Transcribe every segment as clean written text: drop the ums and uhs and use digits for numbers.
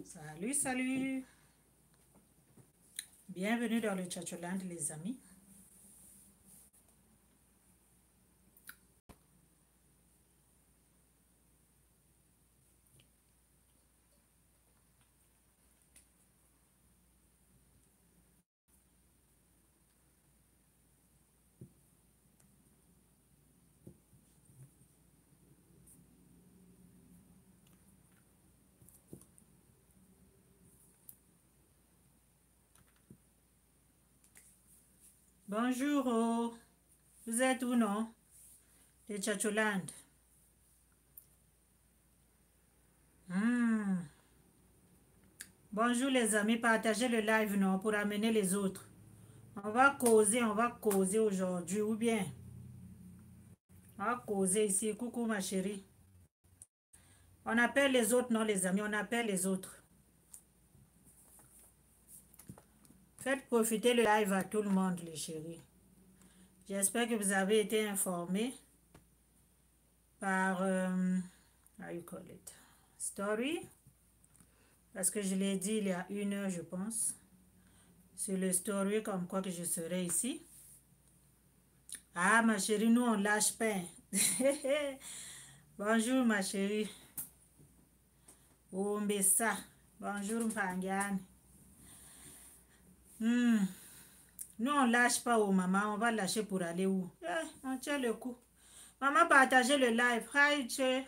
Salut, salut. Bienvenue dans le Tchatcholand, les amis. Bonjour, oh. Vous êtes où, non? Le Tchatcholand. Bonjour, les amis. Partagez le live, non, pour amener les autres. On va causer aujourd'hui, ou bien? On va causer ici. Coucou, ma chérie. On appelle les autres, non, les amis, on appelle les autres. Faites profiter le live à tout le monde, les chéris. J'espère que vous avez été informés par, how you call it, story, parce que je l'ai dit il y a 1 heure, je pense, sur le story comme quoi que je serai ici. Ah, ma chérie, nous on lâche pas. Bonjour, ma chérie. Oh, Mbessa. Bonjour, Mpangane. Nous on lâche pas, oh maman, on va lâcher pour aller où? On tient le coup. Maman, partagez le live. Hi, Che.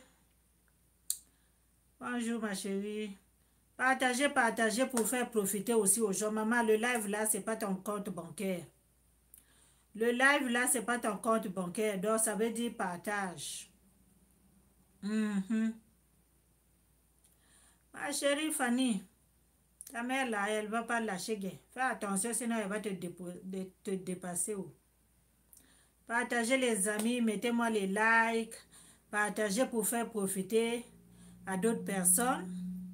Bonjour, ma chérie. Partagez, partagez pour faire profiter aussi aux gens. Maman, le live là, c'est pas ton compte bancaire. Le live là, c'est pas ton compte bancaire. Donc, ça veut dire partage. Ma chérie Fanny, ta mère là, elle va pas lâcher gain. Fais attention, sinon elle va te dépasser. Partagez les amis, mettez-moi les likes. Partagez pour faire profiter à d'autres personnes.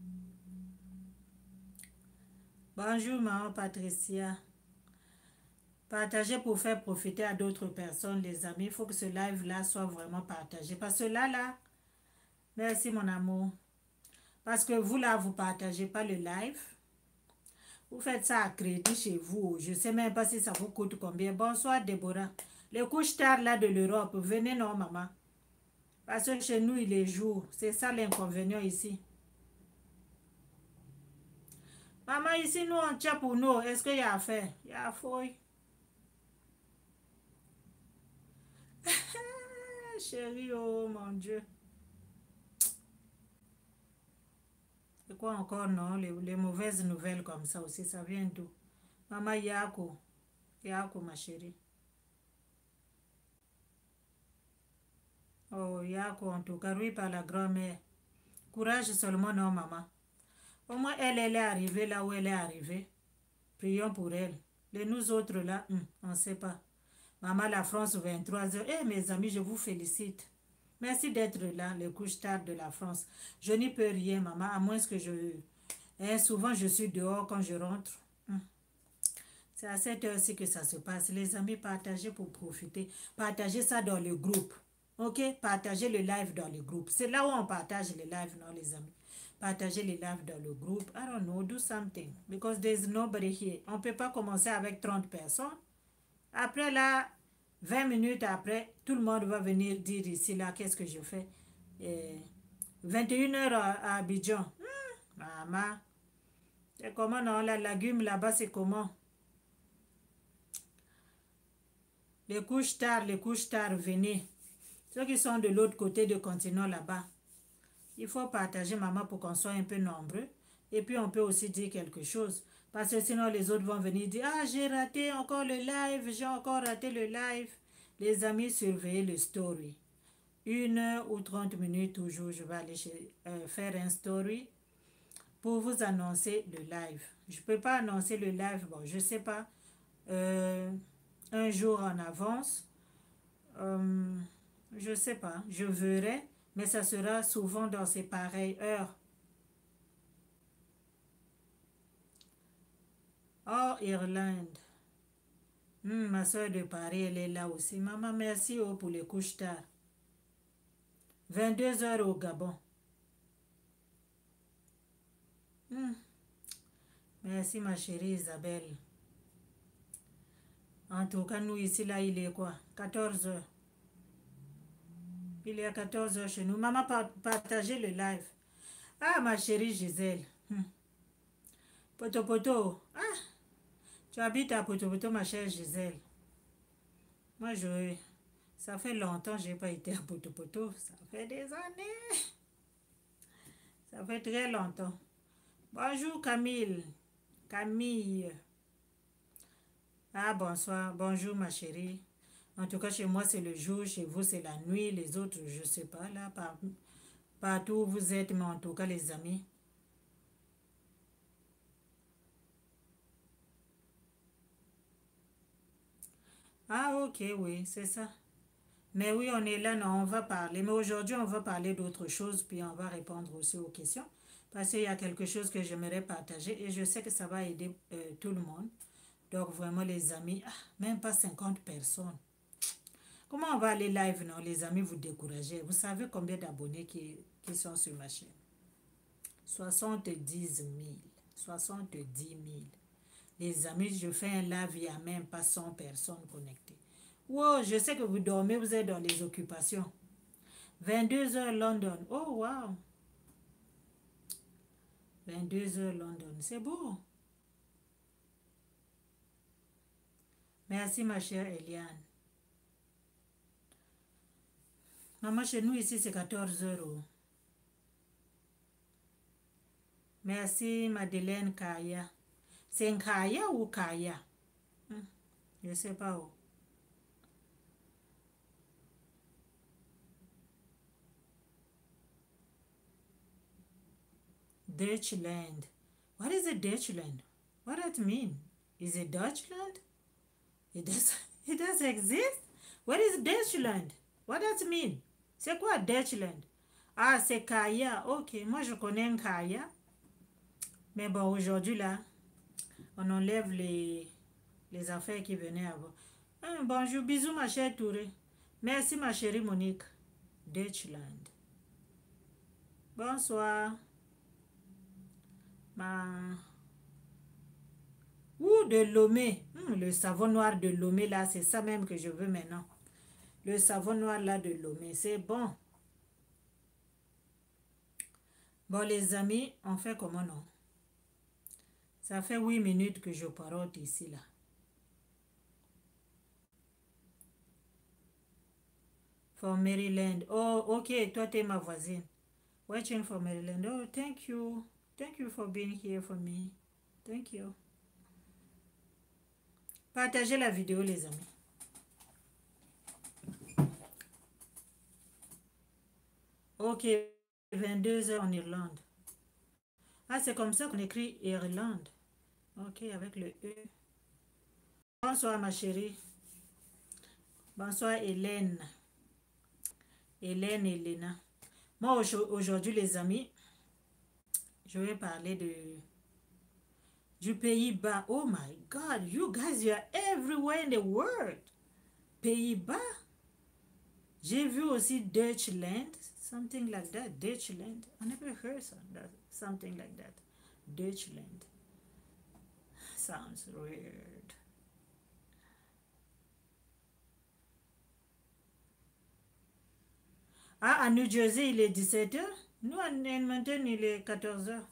Bonjour, maman Patricia. Partagez pour faire profiter à d'autres personnes, les amis. Il faut que ce live-là soit vraiment partagé. Parce que là, merci mon amour. Parce que vous, là, vous ne partagez pas le live. Vous faites ça à crédit chez vous. Je ne sais même pas si ça vous coûte combien. Bonsoir, Déborah. Les couches tard, là, de l'Europe, venez, non, maman. Parce que chez nous, il est jour. C'est ça l'inconvénient ici. Maman, ici, nous, on tient pour nous. Est-ce qu'il y a à faire? Il y a à fouille. Chérie, oh mon Dieu. C'est quoi encore, non? Les mauvaises nouvelles comme ça aussi, ça vient d'où? Maman Yako. Yako, ma chérie. Oh, Yako, en tout cas, oui, par la grand-mère. Courage seulement, non, maman. Au moins, elle est arrivée là où elle est arrivée. Prions pour elle. Les nous autres là, on ne sait pas. Maman, la France, 23 heures. Eh, mes amis, je vous félicite. Merci d'être là, les couches tard de la France. Je n'y peux rien, maman, à moins que je... souvent, je suis dehors quand je rentre. C'est à cette heure-ci que ça se passe. Les amis, partagez pour profiter. Partagez ça dans le groupe. Ok? Partagez le live dans le groupe. C'est là où on partage les lives, non, les amis? Partagez les lives dans le groupe. I don't know, do something. Because there's nobody here. On ne peut pas commencer avec 30 personnes. Après là, 20 minutes après, tout le monde va venir dire ici, là, qu'est-ce que je fais? 21 heures à Abidjan. Maman. C'est comment, non? La légume là-bas, c'est comment? Les couches tard, venez. Ceux qui sont de l'autre côté du continent là-bas. Il faut partager, maman, pour qu'on soit un peu nombreux. Et puis, on peut aussi dire quelque chose. Parce que sinon, les autres vont venir dire, ah, j'ai raté encore le live, j'ai encore raté le live. Les amis, surveillez le story. 1 heure ou 30 minutes, toujours, je vais aller faire un story pour vous annoncer le live. Je ne peux pas annoncer le live, bon, je ne sais pas, un jour en avance. Je ne sais pas, je verrai, mais ça sera souvent dans ces pareilles heures. Oh, Irlande. Ma soeur de Paris, elle est là aussi. Maman, merci pour les couches tard. 22 heures au Gabon. Merci ma chérie Isabelle. En tout cas, nous ici, là, il est quoi? 14 heures. Il est à 14 heures chez nous. Maman, partagez le live. Ah, ma chérie Gisèle. Poto Poto. Ah, tu habites à Poto Poto, ma chère Gisèle. Moi, ça fait longtemps que je n'ai pas été à Poto Poto. Ça fait des années. Ça fait très longtemps. Bonjour Camille. Camille. Ah, bonsoir. Bonjour ma chérie. En tout cas, chez moi, c'est le jour. Chez vous, c'est la nuit. Les autres, je ne sais pas. Là, partout où vous êtes, mais en tout cas, les amis. Ah, ok, oui, c'est ça. Mais oui, on est là, non, on va parler. Mais aujourd'hui, on va parler d'autre chose, puis on va répondre aussi aux questions. Parce qu'il y a quelque chose que j'aimerais partager et je sais que ça va aider tout le monde. Donc, vraiment, les amis, même pas 50 personnes. Comment on va aller live, non, les amis, vous découragez. Vous savez combien d'abonnés qui sont sur ma chaîne? 70 000. 70 000. Les amis, je fais un live, il n'y a même pas 100 personnes connectées. Wow, je sais que vous dormez, vous êtes dans les occupations. 22 heures London. Oh, wow. 22 heures London. C'est beau. Merci, ma chère Eliane. Maman, chez nous, ici, c'est 14 heures. Oh. Merci, Madeleine Kaya. C'est Kaya ou Kaya? Je ne sais pas où. Dutchland. What is a Dutchland? What does it mean? Is it Dutchland? It does, it does exist? What is Dutchland? What does it mean? C'est quoi Dutchland? Ah, c'est Kaya. Ok, moi je connais un Kaya. Mais bon, aujourd'hui là, on enlève les affaires qui venaient avant. Bonjour, bisous ma chère Touré. Merci ma chérie Monique. Dutchland. Bonsoir. Ouh, de Lomé. Le savon noir de Lomé là, c'est ça même que je veux maintenant. Le savon noir là de Lomé, c'est bon. Bon les amis, on fait comment non? Ça fait 8 minutes que je parle ici là. For Maryland. Oh, ok, toi t'es ma voisine. Watching for Maryland. Oh, thank you. Thank you for being here for me. Thank you. Partagez la vidéo les amis. Ok, 22 heures en Irlande. Ah, c'est comme ça qu'on écrit Irlande. Ok, avec le E. Bonsoir ma chérie. Bonsoir Hélène. Hélène, Elena. Moi aujourd'hui les amis, je vais parler du Pays-Bas. Oh my God, you guys, you are everywhere in the world. Pays-Bas. J'ai vu aussi Dutchland, something like that. Dutchland. I never heard something like that. Dutchland. Sounds weird. Ah, à New Jersey, il est 17 heures. Nous, à Edmonton, il est 14 heures.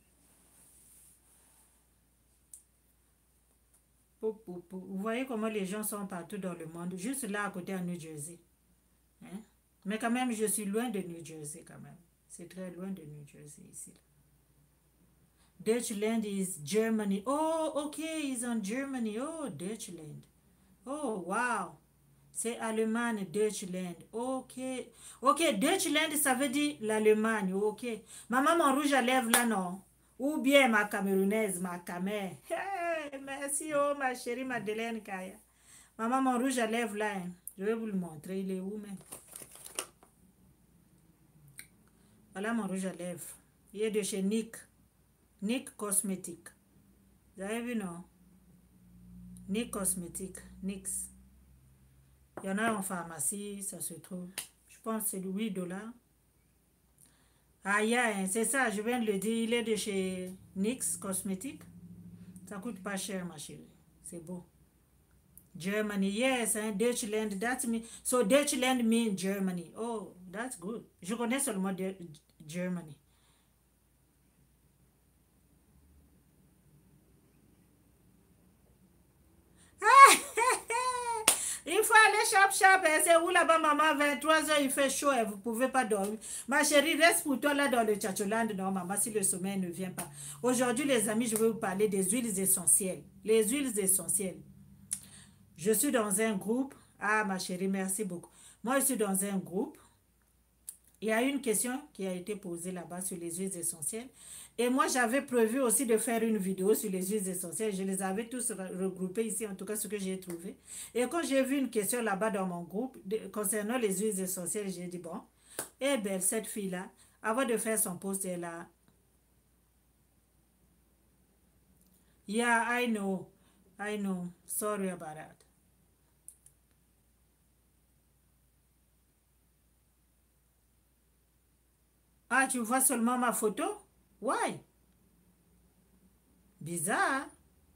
Vous voyez comment les gens sont partout dans le monde, juste là à côté à New Jersey. Hein? Mais quand même, je suis loin de New Jersey quand même. C'est très loin de New Jersey ici. Dutchland is Germany. Oh, ok, it's on Germany. Oh, Dutchland. Oh, wow. C'est Allemagne, Dutchland. Ok. Ok, Dutchland, ça veut dire l'Allemagne. Ok. Ma maman rouge à lèvres là, non? Ou bien ma camerounaise, ma camère. Hey, merci, oh, ma chérie Madeleine Kaya. Ma maman rouge à lèvres là, hein. Je vais vous le montrer. Il est où même? Voilà mon rouge à lèvres. Il est de chez Nick. Nick Cosmétique. Vous avez vu, non? Nick Cosmétique. Nix. Il y en a en pharmacie, ça se trouve. Je pense que c'est $8. Ah, yeah, c'est ça, je viens de le dire. Il est de chez NYX Cosmetics. Ça coûte pas cher, ma chérie. C'est beau. Germany, yes, hein, Deutschland, that's me. So Deutschland means Germany. Oh, that's good. Je connais seulement Germany. Il faut aller chap hein. C'est où là-bas, maman, 23 heures, il fait chaud et vous ne pouvez pas dormir. Ma chérie, reste pour toi là dans le Tchatcholand. Non, maman, si le sommeil ne vient pas. Aujourd'hui, les amis, je vais vous parler des huiles essentielles. Les huiles essentielles. Je suis dans un groupe. Ah, ma chérie, merci beaucoup. Moi, je suis dans un groupe. Il y a une question qui a été posée là-bas sur les huiles essentielles. Et moi, j'avais prévu aussi de faire une vidéo sur les huiles essentielles. Je les avais tous regroupés ici, en tout cas ce que j'ai trouvé. Et quand j'ai vu une question là-bas dans mon groupe concernant les huiles essentielles, j'ai dit, bon, eh bien, cette fille-là, avant de faire son post, elle a... Yeah, I know. I know. Sorry about that. Ah, tu vois seulement ma photo? Why? Bizarre.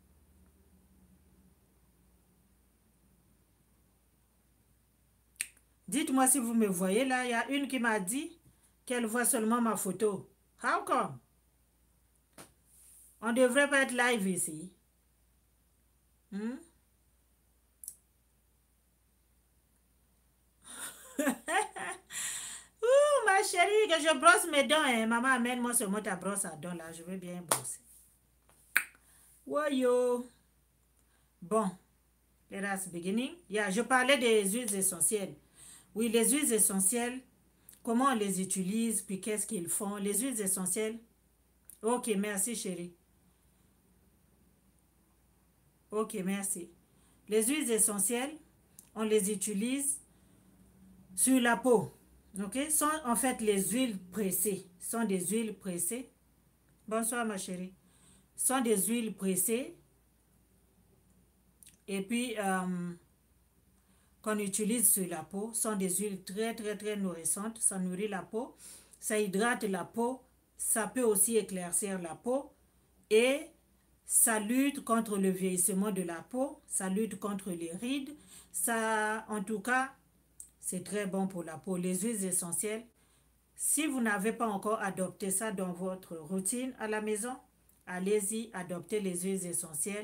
Dites-moi si vous me voyez là. Il y a une qui m'a dit qu'elle voit seulement ma photo. How come? On devrait pas être live ici. Hmm? Ouh, ma chérie, que je brosse mes dents. Hein. Maman, amène-moi seulement ta brosse à dents là. Je veux bien brosser. Woyo. Bon, let us beginning. Yeah, je parlais des huiles essentielles. Oui, les huiles essentielles, comment on les utilise, puis qu'est-ce qu'ils font. Les huiles essentielles. Ok, merci chérie. Ok, merci. Les huiles essentielles, on les utilise sur la peau. Ok, sont en fait les huiles pressées. Sont des huiles pressées. Bonsoir ma chérie. Sont des huiles pressées. Et puis, qu'on utilise sur la peau. Sont des huiles très, très, très nourrissantes. Ça nourrit la peau. Ça hydrate la peau. Ça peut aussi éclaircir la peau. Et ça lutte contre le vieillissement de la peau. Ça lutte contre les rides. Ça, en tout cas, c'est très bon pour la peau. Les huiles essentielles, si vous n'avez pas encore adopté ça dans votre routine à la maison, allez-y, adoptez les huiles essentielles.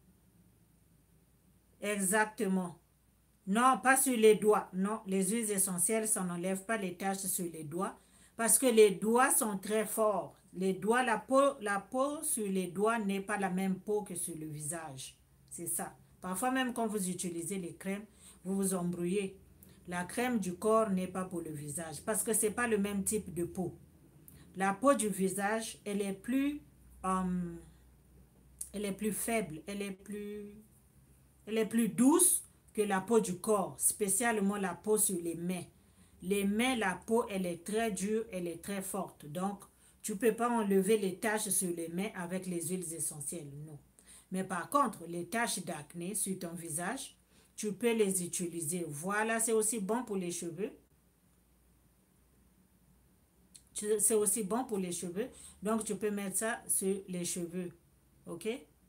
Exactement. Non, pas sur les doigts. Non, les huiles essentielles, ça n'enlève pas les taches sur les doigts parce que les doigts sont très forts. Les doigts, la peau sur les doigts n'est pas la même peau que sur le visage. C'est ça. Parfois même quand vous utilisez les crèmes, vous vous embrouillez. La crème du corps n'est pas pour le visage parce que ce n'est pas le même type de peau. La peau du visage, euh, elle est plus faible, elle est plus douce que la peau du corps, spécialement la peau sur les mains. Les mains, la peau, elle est très dure, elle est très forte. Donc, tu ne peux pas enlever les taches sur les mains avec les huiles essentielles, non. Mais par contre, les taches d'acné sur ton visage, tu peux les utiliser. Voilà, c'est aussi bon pour les cheveux. C'est aussi bon pour les cheveux. Donc, tu peux mettre ça sur les cheveux. OK?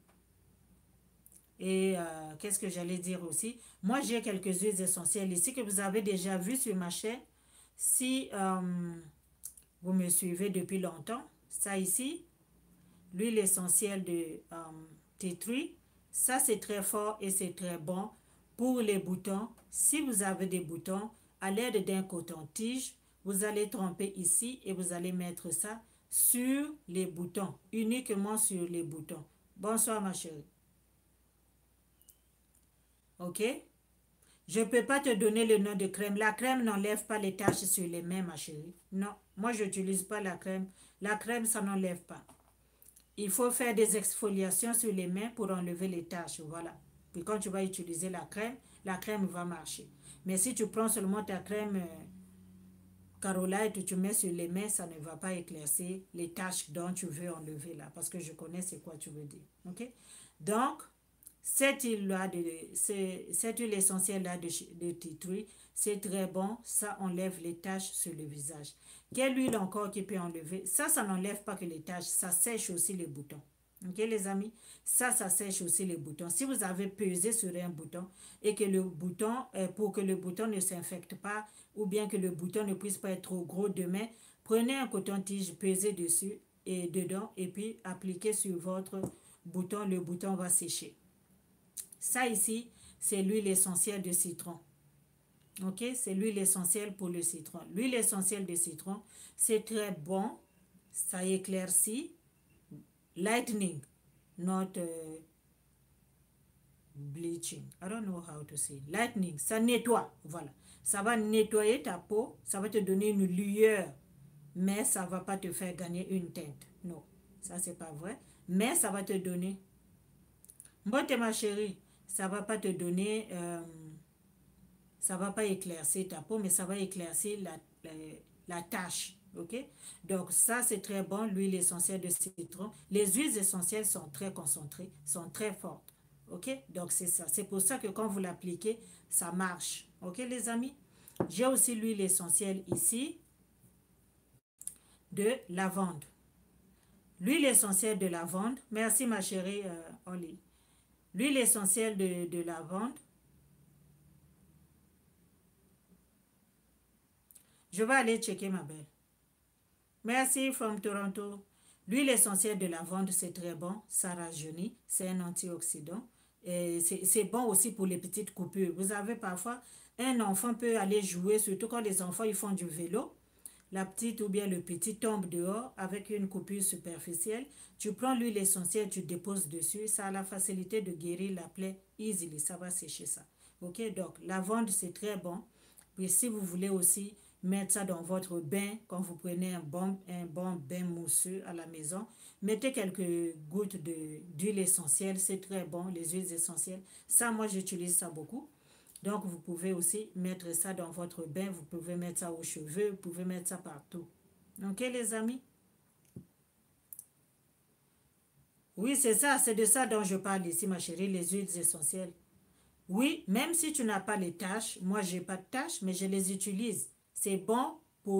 Et qu'est-ce que j'allais dire aussi? Moi, j'ai quelques huiles essentielles ici que vous avez déjà vues sur ma chaîne. Si vous me suivez depuis longtemps, ça ici, l'huile essentielle de tea tree, ça c'est très fort et c'est très bon pour les boutons. Si vous avez des boutons, à l'aide d'un coton-tige, vous allez tremper ici et vous allez mettre ça sur les boutons, uniquement sur les boutons. Bonsoir ma chérie. OK? Je ne peux pas te donner le nom de crème. La crème n'enlève pas les taches sur les mains, ma chérie. Non, moi, je n'utilise pas la crème. La crème, ça n'enlève pas. Il faut faire des exfoliations sur les mains pour enlever les taches. Voilà. Puis quand tu vas utiliser la crème va marcher. Mais si tu prends seulement ta crème Carola et que tu mets sur les mains, ça ne va pas éclaircir les taches dont tu veux enlever là. Parce que je connais c'est quoi tu veux dire. OK? Donc, cette huile essentielle là de tea tree, c'est très bon, ça enlève les taches sur le visage. Quelle huile encore qui peut enlever? Ça n'enlève pas que les taches, ça sèche aussi les boutons. Ok les amis, ça sèche aussi les boutons. Si vous avez pesé sur un bouton et que le bouton, pour que le bouton ne s'infecte pas ou bien que le bouton ne puisse pas être trop gros demain, prenez un coton-tige, pesez dessus et dedans et puis appliquez sur votre bouton, le bouton va sécher. Ça ici, c'est l'huile essentielle de citron. Ok, c'est l'huile essentielle pour le citron. L'huile essentielle de citron, c'est très bon, ça éclaircit. Lightening, not bleaching. I don't know how to say. Lightening, ça nettoie, voilà. Ça va nettoyer ta peau, ça va te donner une lueur, mais ça ne va pas te faire gagner une teinte. Non, ça c'est pas vrai. Mais ça va te donner. Mbote ma chérie, ça va pas te donner, ça va pas éclaircir ta peau, mais ça va éclaircir la tache. Ok, donc ça c'est très bon, l'huile essentielle de citron. Les huiles essentielles sont très concentrées, sont très fortes. Ok, donc c'est ça. C'est pour ça que quand vous l'appliquez, ça marche. Ok les amis, j'ai aussi l'huile essentielle ici de lavande. L'huile essentielle de lavande, merci ma chérie Oli. L'huile essentielle de lavande, je vais aller checker ma belle. Merci from Toronto. L'huile essentielle de lavande, c'est très bon. Ça rajeunit. C'est un antioxydant. Et c'est bon aussi pour les petites coupures. Vous avez parfois, un enfant peut aller jouer, surtout quand les enfants ils font du vélo. La petite ou bien le petit tombe dehors avec une coupure superficielle. Tu prends l'huile essentielle, tu déposes dessus. Ça a la facilité de guérir la plaie easily. Ça va sécher ça. Ok, donc lavande, c'est très bon. Puis si vous voulez aussi mettre ça dans votre bain, quand vous prenez un bon bain mousseux à la maison, mettez quelques gouttes d'huile essentielle, c'est très bon, les huiles essentielles. Ça, moi, j'utilise ça beaucoup. Donc, vous pouvez aussi mettre ça dans votre bain, vous pouvez mettre ça aux cheveux, vous pouvez mettre ça partout. Ok, les amis? Oui, c'est ça, c'est de ça dont je parle ici, ma chérie, les huiles essentielles. Oui, même si tu n'as pas les taches, moi j'ai pas de taches, mais je les utilise. C'est bon pour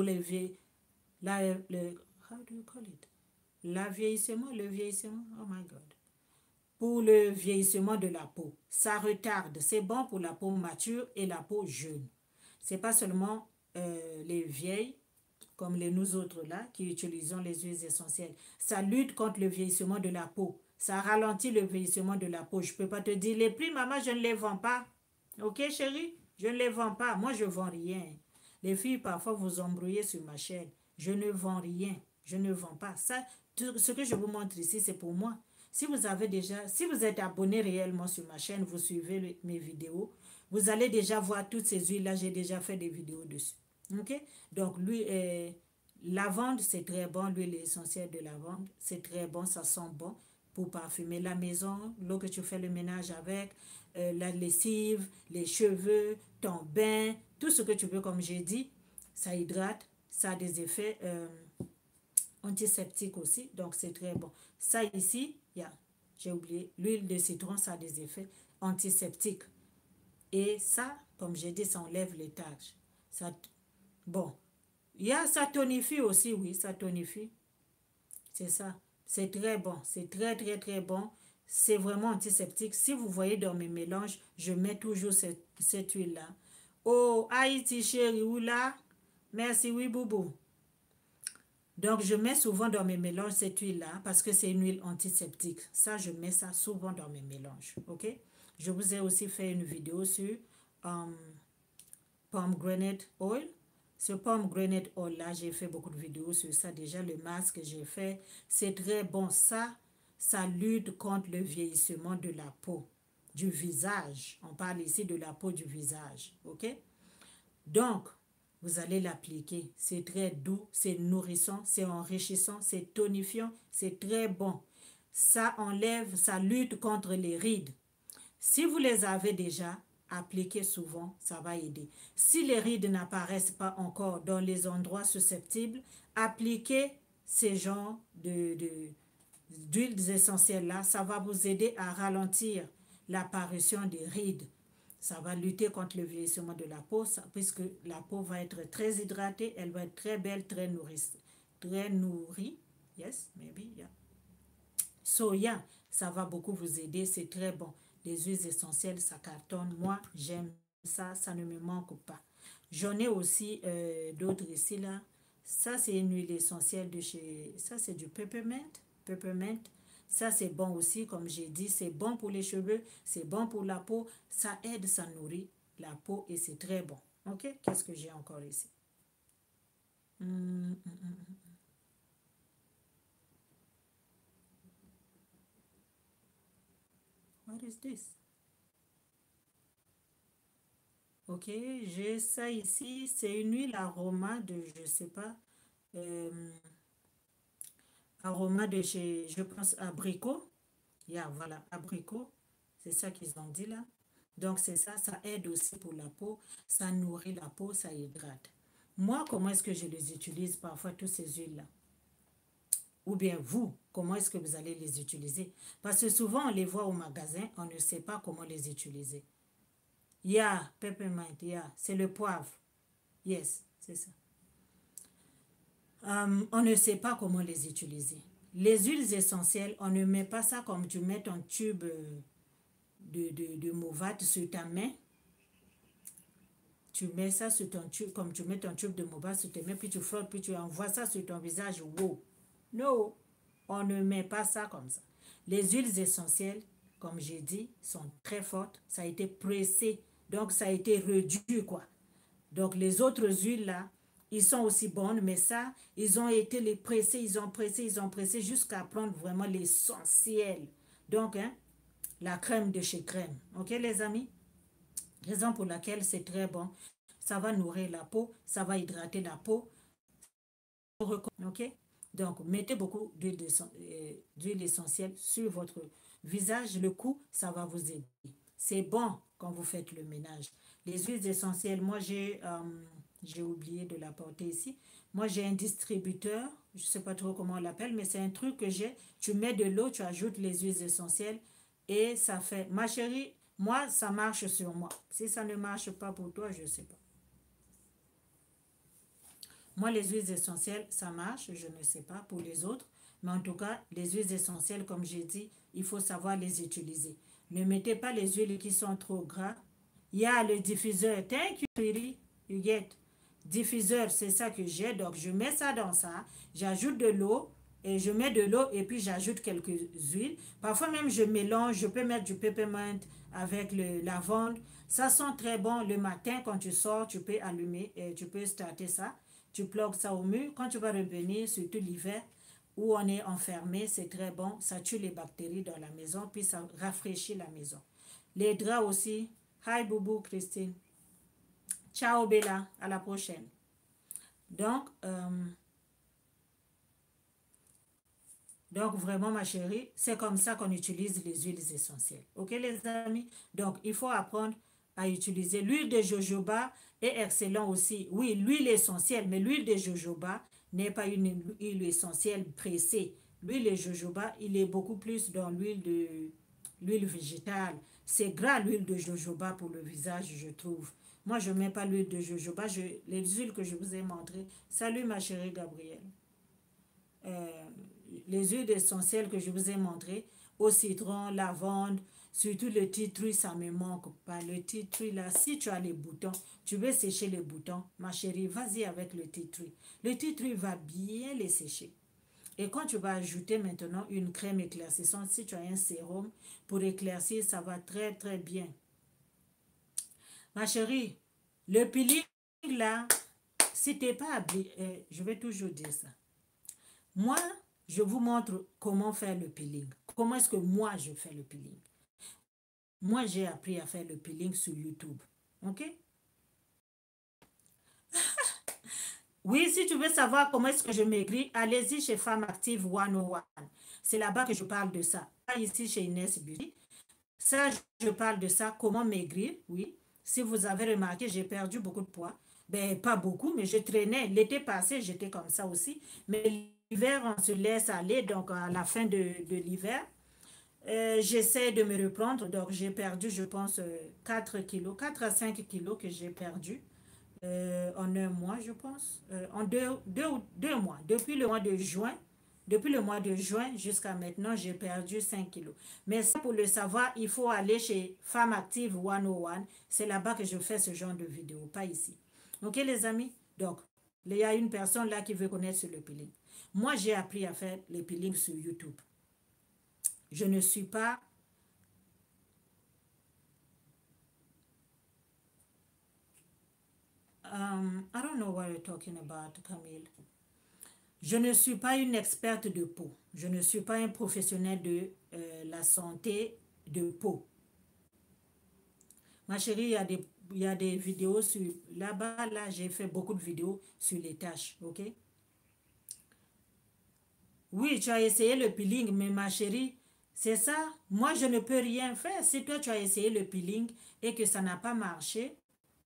how do you call it? Le vieillissement, oh my God. Pour le vieillissement de la peau. Ça retarde. C'est bon pour la peau mature et la peau jeune. C'est pas seulement les vieilles, comme nous autres là, qui utilisons les huiles essentielles. Ça lutte contre le vieillissement de la peau. Ça ralentit le vieillissement de la peau. Je peux pas te dire, les prix, maman, je ne les vends pas. Ok, chérie? Je ne les vends pas. Moi, je ne vends rien. Les filles, parfois, vous embrouillez sur ma chaîne. Je ne vends rien. Je ne vends pas. Ça, ce que je vous montre ici, c'est pour moi. Si vous êtes abonné réellement sur ma chaîne, vous suivez mes vidéos, vous allez déjà voir toutes ces huiles-là. J'ai déjà fait des vidéos dessus. Ok? Donc, lavande, c'est très bon. L'huile essentielle de lavande, c'est très bon. Ça sent bon pour parfumer la maison, l'eau que tu fais le ménage avec, la lessive, les cheveux, ton bain, tout ce que tu veux, comme j'ai dit. Ça hydrate, ça a des effets antiseptiques aussi. Donc, c'est très bon. Ça ici, j'ai oublié, l'huile de citron, ça a des effets antiseptiques. Et ça, comme j'ai dit, ça enlève les taches. Ça, bon, ça tonifie aussi, oui, ça tonifie. C'est ça. C'est très bon. C'est très, très, très bon. C'est vraiment antiseptique. Si vous voyez dans mes mélanges, je mets toujours cette huile-là. Oh, Haïti, chérie, oula. Merci, oui, boubou. Donc, je mets souvent dans mes mélanges cette huile-là parce que c'est une huile antiseptique. Ça, je mets ça souvent dans mes mélanges. OK? Je vous ai aussi fait une vidéo sur pomegranate oil. Ce pomegranate oil là, j'ai fait beaucoup de vidéos sur ça déjà. Le masque que j'ai fait, c'est très bon. Ça lutte contre le vieillissement de la peau, du visage. On parle ici de la peau du visage. Ok? Donc, vous allez l'appliquer. C'est très doux, c'est nourrissant, c'est enrichissant, c'est tonifiant, c'est très bon. Ça enlève, ça lutte contre les rides. Si vous les avez déjà, appliquez souvent, ça va aider. Si les rides n'apparaissent pas encore dans les endroits susceptibles, appliquez ces genres d'huiles essentielles là, ça va vous aider à ralentir l'apparition des rides. Ça va lutter contre le vieillissement de la peau, puisque la peau va être très hydratée, elle va être très belle, très nourrie. Yes, maybe, yeah. Soya, ça va beaucoup vous aider, c'est très bon. Les huiles essentielles, ça cartonne. Moi, j'aime ça, ça ne me manque pas. J'en ai aussi d'autres ici, là. Ça, c'est une huile essentielle de chez... Ça, c'est du peppermint. Peppermint. Ça, c'est bon aussi, comme j'ai dit. C'est bon pour les cheveux, c'est bon pour la peau. Ça aide, ça nourrit la peau et c'est très bon. OK? Qu'est-ce que j'ai encore ici? Hum, hum, hum. What is this? Ok, j'ai ça ici. C'est une huile aroma de, je sais pas, euh, aroma de chez, je pense, abricot. Yeah, voilà, abricot. C'est ça qu'ils ont dit là. Donc, c'est ça, ça aide aussi pour la peau. Ça nourrit la peau, ça hydrate. Moi, comment est-ce que je les utilise parfois, toutes ces huiles-là? Ou bien vous, comment est-ce que vous allez les utiliser? Parce que souvent, on les voit au magasin, on ne sait pas comment les utiliser. Yeah, peppermint, yeah, c'est le poivre. Yes, c'est ça. On ne sait pas comment les utiliser. Les huiles essentielles, on ne met pas ça comme tu mets ton tube de Movat sur ta main. Tu mets ça sur ton tube, comme tu mets ton tube de Movat sur tes mains, puis tu frottes, puis tu envoies ça sur ton visage. Wow. Non, on ne met pas ça comme ça. Les huiles essentielles, comme j'ai dit, sont très fortes. Ça a été pressé, donc ça a été réduit, quoi. Donc, les autres huiles, là, ils sont aussi bonnes, mais ça, ils ont été les pressés, ils ont pressé jusqu'à prendre vraiment l'essentiel. Donc, hein, la crème de chez Crème. OK, les amis? Raison pour laquelle c'est très bon. Ça va nourrir la peau, ça va hydrater la peau. OK? Donc, mettez beaucoup d'huile essentielle sur votre visage. Le cou, ça va vous aider. C'est bon quand vous faites le ménage. Les huiles essentielles, moi, j'ai oublié de l'apporter ici. Moi, j'ai un distributeur. Je ne sais pas trop comment on l'appelle, mais c'est un truc que j'ai. Tu mets de l'eau, tu ajoutes les huiles essentielles et ça fait... Ma chérie, moi, ça marche sur moi. Si ça ne marche pas pour toi, je ne sais pas. Moi, les huiles essentielles, ça marche, je ne sais pas pour les autres, mais en tout cas, les huiles essentielles, comme j'ai dit, il faut savoir les utiliser. Ne mettez pas les huiles qui sont trop gras. Il y a le diffuseur. Thank you, sweetie. You get. Diffuseur, c'est ça que j'ai. Donc, je mets ça dans ça. J'ajoute de l'eau et je mets de l'eau et puis j'ajoute quelques huiles. Parfois même, je mélange. Je peux mettre du peppermint avec le lavande. Ça sent très bon. Le matin, quand tu sors, tu peux allumer et tu peux starter ça. Tu plugues ça au mur. Quand tu vas revenir, surtout l'hiver, où on est enfermé, c'est très bon. Ça tue les bactéries dans la maison, puis ça rafraîchit la maison. Les draps aussi. Hi, Boubou, Christine. Ciao, Bella. À la prochaine. Donc, donc, vraiment, ma chérie, c'est comme ça qu'on utilise les huiles essentielles. OK, les amis? Donc, il faut apprendre à utiliser l'huile de jojoba est excellent aussi. Oui, l'huile essentielle, mais l'huile de jojoba n'est pas une huile essentielle pressée. L'huile de jojoba, il est beaucoup plus dans l'huile végétale. C'est gras l'huile de jojoba pour le visage, je trouve. Moi, je ne mets pas l'huile de jojoba. Les huiles que je vous ai montrées. Salut, ma chérie Gabrielle. Euh, les huiles essentielles que je vous ai montrées, au citron, lavande, surtout le titri, ça me manque pas. Le titri, là, si tu as les boutons, tu veux sécher les boutons, ma chérie, vas-y avec le titri. Le titri va bien les sécher. Et quand tu vas ajouter maintenant une crème éclaircissante, si tu as un sérum pour éclaircir, ça va très très bien. Ma chérie, le peeling là, si tu n'es pas habillé, je vais toujours dire ça. Moi, je vous montre comment faire le peeling. Comment est-ce que moi, je fais le peeling. Moi, j'ai appris à faire le peeling sur YouTube. OK? Oui, si tu veux savoir comment est-ce que je maigris, allez-y chez Femme Active 101. C'est là-bas que je parle de ça. Pas ici chez Inès Beauty. Ça, je parle de ça, comment maigrir, oui. Si vous avez remarqué, j'ai perdu beaucoup de poids. Ben, pas beaucoup, mais je traînais. L'été passé, j'étais comme ça aussi. Mais l'hiver, on se laisse aller. Donc, à la fin de l'hiver, J'essaie de me reprendre, donc j'ai perdu, je pense, 4 kilos, 4 à 5 kilos que j'ai perdu en un mois, je pense, en deux mois. Depuis le mois de juin jusqu'à maintenant, j'ai perdu 5 kilos. Mais ça, pour le savoir, il faut aller chez Femme Active 101. C'est là-bas que je fais ce genre de vidéo, pas ici. Ok, les amis? Donc, il y a une personne là qui veut connaître sur le peeling. Moi, j'ai appris à faire les peelings sur YouTube. Je ne suis pas I don't know what you're talking about, Camille. Je ne suis pas une experte de peau. Je ne suis pas un professionnel de la santé de peau. Ma chérie, il y a des vidéos sur... Là-bas, là, j'ai fait beaucoup de vidéos sur les tâches, ok? Oui, tu as essayé le peeling, mais ma chérie, c'est ça. Moi, je ne peux rien faire. Si toi, tu as essayé le peeling et que ça n'a pas marché,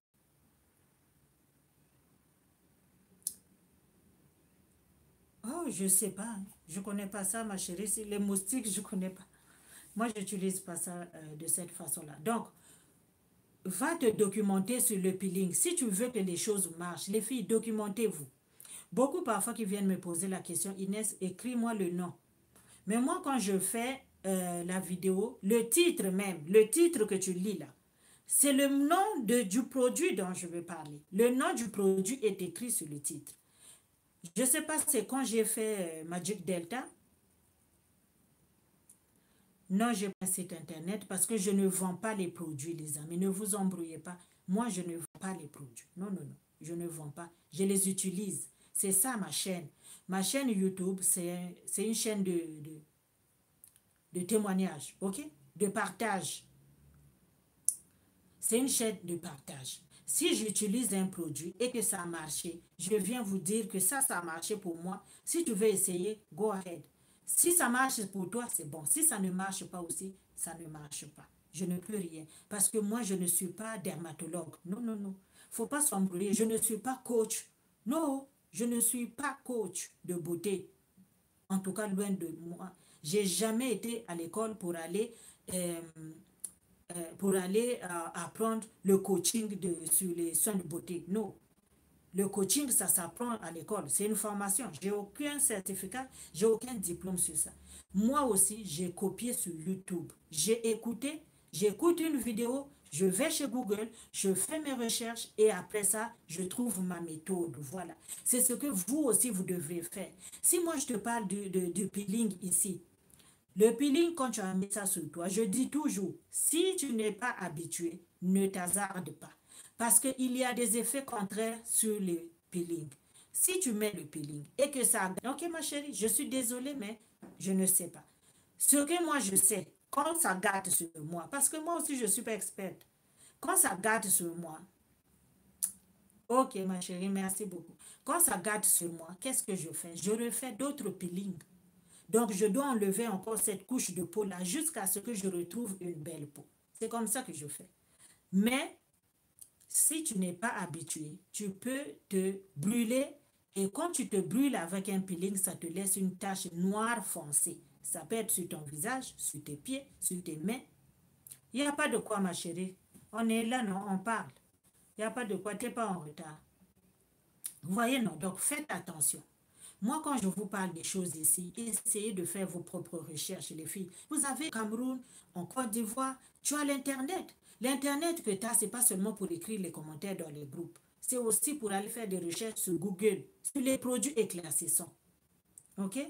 oh, je sais pas. Je connais pas ça, ma chérie. Les moustiques, je connais pas. Moi, je n'utilise pas ça de cette façon-là. Donc, va te documenter sur le peeling. Si tu veux que les choses marchent, les filles, documentez-vous. Beaucoup parfois qui viennent me poser la question, Inès, écris-moi le nom. Mais moi, quand je fais la vidéo, le titre même, le titre que tu lis là, c'est le nom du produit dont je veux parler. Le nom du produit est écrit sur le titre. Je ne sais pas, c'est quand j'ai fait Magic Delta. Non, j'ai pas un site internet parce que je ne vends pas les produits, les amis. Ne vous embrouillez pas. Moi, je ne vends pas les produits. Non, non, non. Je ne vends pas. Je les utilise. C'est ça ma chaîne. Ma chaîne YouTube, c'est une chaîne de témoignage, ok? De partage. C'est une chaîne de partage. Si j'utilise un produit et que ça a marché, je viens vous dire que ça a marché pour moi. Si tu veux essayer, go ahead. Si ça marche pour toi, c'est bon. Si ça ne marche pas aussi, ça ne marche pas. Je ne peux rien. Parce que moi, je ne suis pas dermatologue. Non, non, non. Faut pas s'embrouiller. Je ne suis pas coach. Non, je ne suis pas coach de beauté. En tout cas, loin de moi. J'ai jamais été à l'école euh, pour aller apprendre le coaching sur les soins de beauté. Non. Le coaching, ça s'apprend à l'école. C'est une formation. J'ai aucun certificat, j'ai aucun diplôme sur ça. Moi aussi, j'ai copié sur YouTube. J'écoute une vidéo, je vais chez Google, je fais mes recherches et après ça, je trouve ma méthode. Voilà. C'est ce que vous aussi, vous devrez faire. Si moi, je te parle du peeling ici, le peeling, quand tu as mis ça sur toi, je dis toujours, si tu n'es pas habitué, ne t'hasarde pas. Parce qu'il y a des effets contraires sur le peeling. Si tu mets le peeling et que ça... Ok, ma chérie, je suis désolée, mais je ne sais pas. Ce que moi, je sais, quand ça gâte sur moi, parce que moi aussi, je ne suis pas experte. Quand ça gâte sur moi, ok, ma chérie, merci beaucoup. Quand ça gâte sur moi, qu'est-ce que je fais? Je refais d'autres peelings. Donc, je dois enlever encore cette couche de peau-là jusqu'à ce que je retrouve une belle peau. C'est comme ça que je fais. Mais, si tu n'es pas habitué, tu peux te brûler. Et quand tu te brûles avec un peeling, ça te laisse une tache noire foncée. Ça peut être sur ton visage, sur tes pieds, sur tes mains. Il n'y a pas de quoi, ma chérie. On est là, non, on parle. Il n'y a pas de quoi, tu n'es pas en retard. Vous voyez, non? Donc, faites attention. Moi, quand je vous parle des choses ici, essayez de faire vos propres recherches, les filles. Vous avez Cameroun, en Côte d'Ivoire, tu as l'Internet. L'Internet que tu as, ce n'est pas seulement pour écrire les commentaires dans les groupes. C'est aussi pour aller faire des recherches sur Google, sur les produits éclaircissants. OK?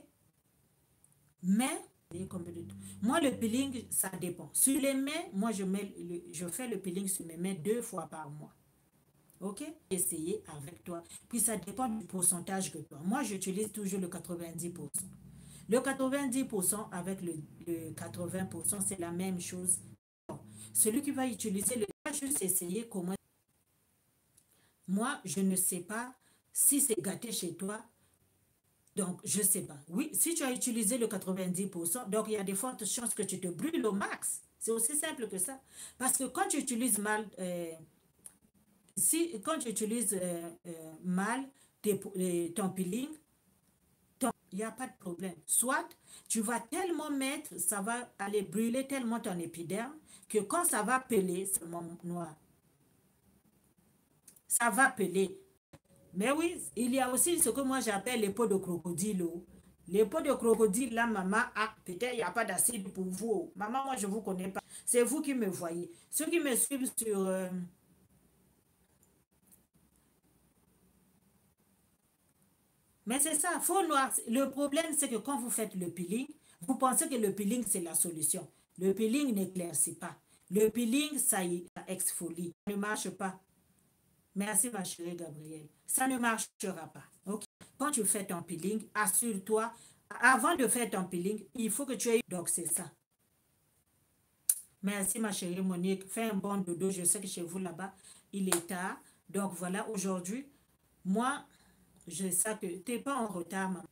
Mais, moi, le peeling, ça dépend. Sur les mains, moi, je fais le peeling sur mes mains 2 fois par mois. OK? Essayez avec toi. Puis ça dépend du pourcentage que tu as. Moi, j'utilise toujours le 90%. Le 90% avec le 80%, c'est la même chose. Celui qui va utiliser le va juste essayer comment. Moi, je ne sais pas si c'est gâté chez toi. Donc, je ne sais pas. Oui, si tu as utilisé le 90%, donc il y a des fortes chances que tu te brûles au max. C'est aussi simple que ça. Parce que quand tu utilises mal quand tu utilises mal ton peeling, Donc, il n'y a pas de problème. Soit, tu vas tellement mettre, ça va aller brûler tellement ton épiderme que quand ça va peler, c'est mon noir. Ça va peler. Mais oui, il y a aussi ce que moi j'appelle les peaux de crocodile. Oh. Les peaux de crocodile, là, maman, ah, peut-être il n'y a pas d'acide pour vous. Oh. Maman, moi, je ne vous connais pas. C'est vous qui me voyez. Ceux qui me suivent sur... Mais c'est ça, faux noir. Le problème, c'est que quand vous faites le peeling, vous pensez que le peeling, c'est la solution. Le peeling n'éclaircit pas. Le peeling, ça y exfolie. Ça ne marche pas. Merci, ma chérie Gabrielle. Ça ne marchera pas. Ok. Quand tu fais ton peeling, assure-toi, avant de faire ton peeling, il faut que tu aies... Donc, c'est ça. Merci, ma chérie Monique. Fais un bon dodo. Je sais que chez vous, là-bas, il est tard. Donc, voilà, aujourd'hui, moi, je sais que tu n'es pas en retard, maman.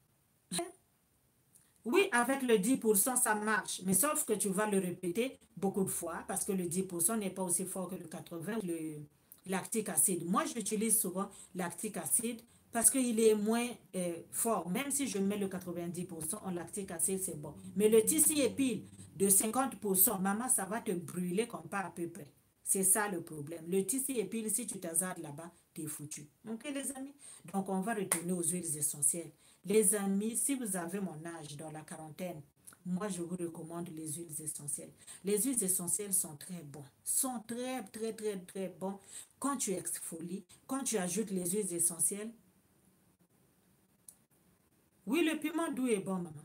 Oui, avec le 10%, ça marche. Mais sauf que tu vas le répéter beaucoup de fois parce que le 10% n'est pas aussi fort que le 80, le lactique acide. Moi, j'utilise souvent lactique acide parce qu'il est moins fort. Même si je mets le 90% en lactique acide, c'est bon. Mais le tissu épile de 50%, maman, ça va te brûler comme pas à peu près. C'est ça le problème. Le tissu épile, si tu t'hasardes là-bas, t'es foutu. Ok, les amis? Donc, on va retourner aux huiles essentielles. Les amis, si vous avez mon âge dans la quarantaine, moi, je vous recommande les huiles essentielles. Les huiles essentielles sont très bons. Sont très, très, très, très bons. Quand tu exfolies, quand tu ajoutes les huiles essentielles, oui, le piment doux est bon, maman.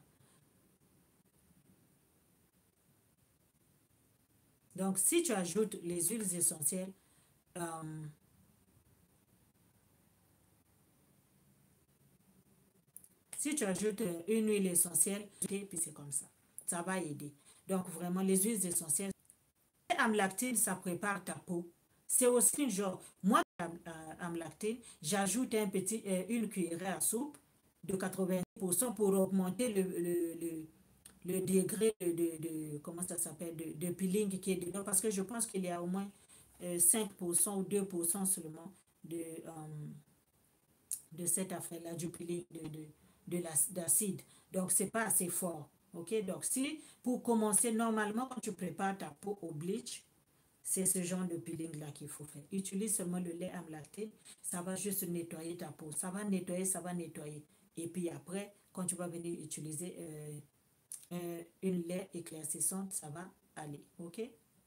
Donc, si tu ajoutes les huiles essentielles, euh, si tu ajoutes une huile essentielle, puis c'est comme ça. Ça va aider. Donc, vraiment, les huiles essentielles, amlactine, ça prépare ta peau. C'est aussi une genre. Moi, amlactine, j'ajoute une cuillère à soupe de 90% pour augmenter le degré comment ça s'appelle, de peeling qui est dedans. Parce que je pense qu'il y a au moins 5% ou 2% seulement de cette affaire-là, du peeling d'acide. Donc, c'est pas assez fort. OK? Donc, si pour commencer, normalement, quand tu prépares ta peau au bleach, c'est ce genre de peeling-là qu'il faut faire. Utilise seulement le lait amlacté. Ça va juste nettoyer ta peau. Ça va nettoyer, ça va nettoyer. Et puis après, quand tu vas venir utiliser une lait éclaircissante, ça va aller. OK?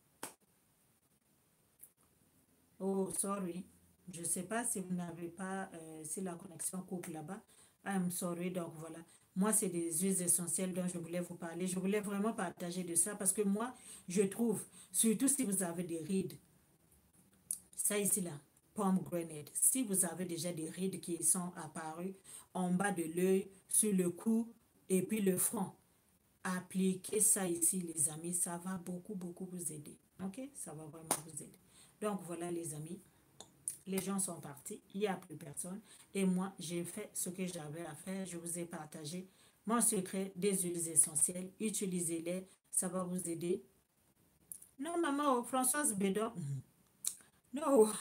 Oh, sorry. Je ne sais pas si vous n'avez pas, si la connexion coupe là-bas. I'm sorry. Donc voilà. Moi, c'est des huiles essentielles dont je voulais vous parler. Je voulais vraiment partager de ça parce que moi, je trouve, surtout si vous avez des rides, ça ici là, pomegranate. Si vous avez déjà des rides qui sont apparues en bas de l'œil, sur le cou et puis le front, appliquez ça ici, les amis. Ça va beaucoup, beaucoup vous aider. OK? Ça va vraiment vous aider. Donc voilà, les amis. Les gens sont partis. Il n'y a plus personne. Et moi, j'ai fait ce que j'avais à faire. Je vous ai partagé mon secret des huiles essentielles. Utilisez-les. Ça va vous aider. Non, maman, oh, Françoise Bédon. Non,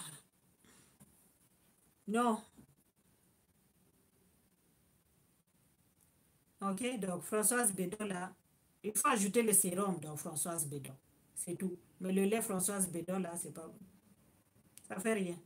non. OK, donc Françoise Bédon, là, il faut ajouter le sérum dans Françoise Bédon. C'est tout. Mais le lait Françoise Bédon, là, c'est pas... Ça fait rien.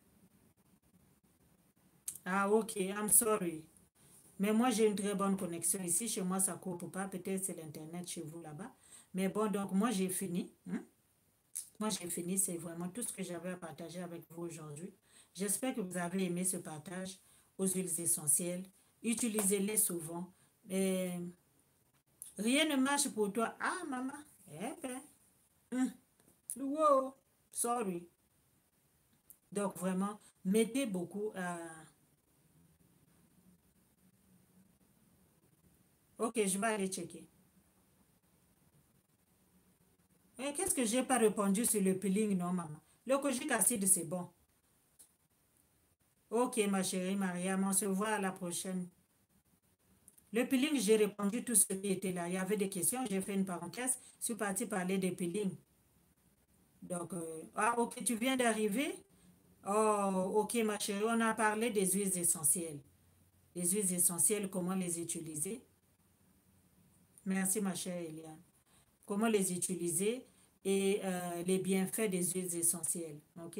Ah, OK, I'm sorry. Mais moi, j'ai une très bonne connexion ici. Chez moi, ça ne coupe pas. Peut-être c'est l'Internet chez vous là-bas. Mais bon, donc moi, j'ai fini. Hein. Moi, j'ai fini. C'est vraiment tout ce que j'avais à partager avec vous aujourd'hui. J'espère que vous avez aimé ce partage aux huiles essentielles. Utilisez-les souvent. Et rien ne marche pour toi. Ah, maman. Eh ben. Hum, wow. Sorry. Donc, vraiment, mettez beaucoup à... Ok, je vais aller checker. Et qu'est-ce que j'ai pas répondu sur le peeling, non, maman? Le kojic acide, c'est bon. Ok, ma chérie Mariam, on se voit à la prochaine. Le peeling, j'ai répondu tout ce qui était là. Il y avait des questions, j'ai fait une parenthèse. Je suis partie parler des peeling. Donc, ah, ok, tu viens d'arriver? Oh, ok, ma chérie, on a parlé des huiles essentielles. les huiles essentielles, comment les utiliser. Merci ma chère Eliane. Comment les utiliser et les bienfaits des huiles essentielles. OK?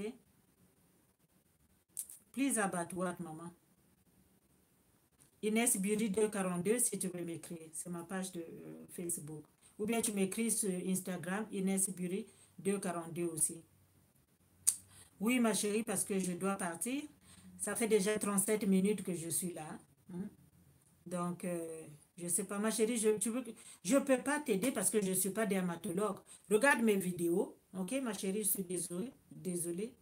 Please about what, maman? Inès Beauty 242 si tu veux m'écrire. C'est ma page de Facebook. Ou bien tu m'écris sur Instagram, Inès Beauty 242 aussi. Oui, ma chérie, parce que je dois partir. Ça fait déjà 37 minutes que je suis là. Hein. Donc, je ne sais pas, ma chérie, je peux pas t'aider parce que je ne suis pas dermatologue. Regarde mes vidéos. Ok, ma chérie, je suis désolée. Désolée.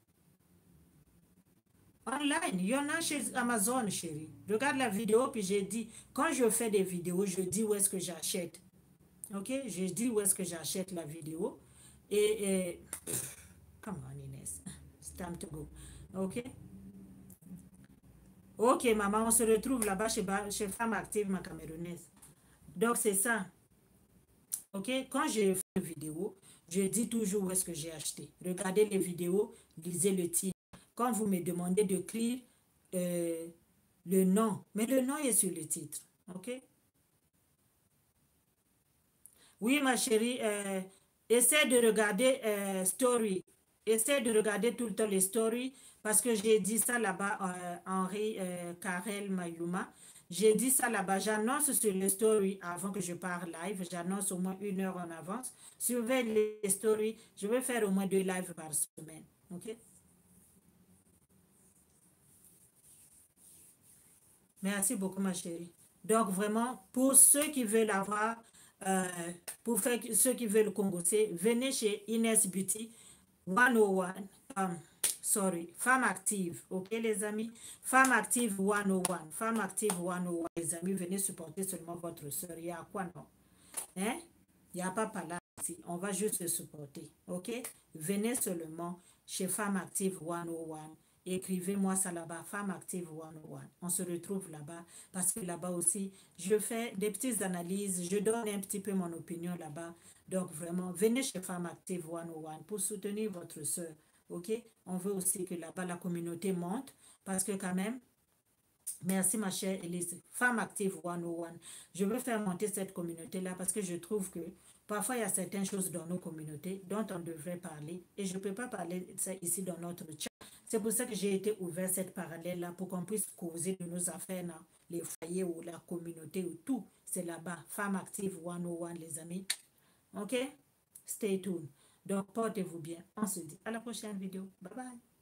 Online, il y en a chez Amazon, chérie. Regarde la vidéo, puis j'ai dit, quand je fais des vidéos, je dis où est-ce que j'achète. Ok, je dis où est-ce que j'achète la vidéo. Et come on, Inès. It's time to go. Ok? Ok, maman, on se retrouve là-bas chez Femme Active, ma Camerounaise. Donc, c'est ça. Ok, quand je fais une vidéo, je dis toujours où est-ce que j'ai acheté. Regardez les vidéos, lisez le titre. Quand vous me demandez d'écrire euh, le nom, mais le nom est sur le titre. Ok? Oui, ma chérie, essaie de regarder Story. Essaie de regarder tout le temps les stories parce que j'ai dit ça là-bas, Henri Karel Mayuma. J'ai dit ça là-bas. J'annonce sur les stories avant que je parte live. J'annonce au moins 1 heure en avance. Surveille les stories. Je vais faire au moins 2 lives par semaine. OK? Merci beaucoup, ma chérie. Donc, vraiment, pour ceux qui veulent avoir, euh, pour faire, ceux qui veulent congosser, venez chez Inès Beauty 101. Sorry, Femme Active. OK, les amis? Femme Active 101. Femme Active 101. Les amis, venez supporter seulement votre soeur. Il y a quoi, non? Hein? Il n'y a pas par là ici. On va juste se supporter. OK? Venez seulement chez Femme Active 101. Écrivez-moi ça là-bas, Femme Active 101. On se retrouve là-bas parce que là-bas aussi, je fais des petites analyses, je donne un petit peu mon opinion là-bas. Donc vraiment, venez chez Femme Active 101 pour soutenir votre soeur. OK? On veut aussi que là-bas la communauté monte parce que quand même, merci ma chère Elise. Femme Active 101. Je veux faire monter cette communauté-là parce que je trouve que parfois il y a certaines choses dans nos communautés dont on devrait parler et je ne peux pas parler de ça ici dans notre chat. C'est pour ça que j'ai été ouvert cette parallèle-là pour qu'on puisse causer de nos affaires dans les foyers ou la communauté ou tout. C'est là-bas. Femme Active 101, les amis. OK? Stay tuned. Donc, portez-vous bien. On se dit à la prochaine vidéo. Bye bye.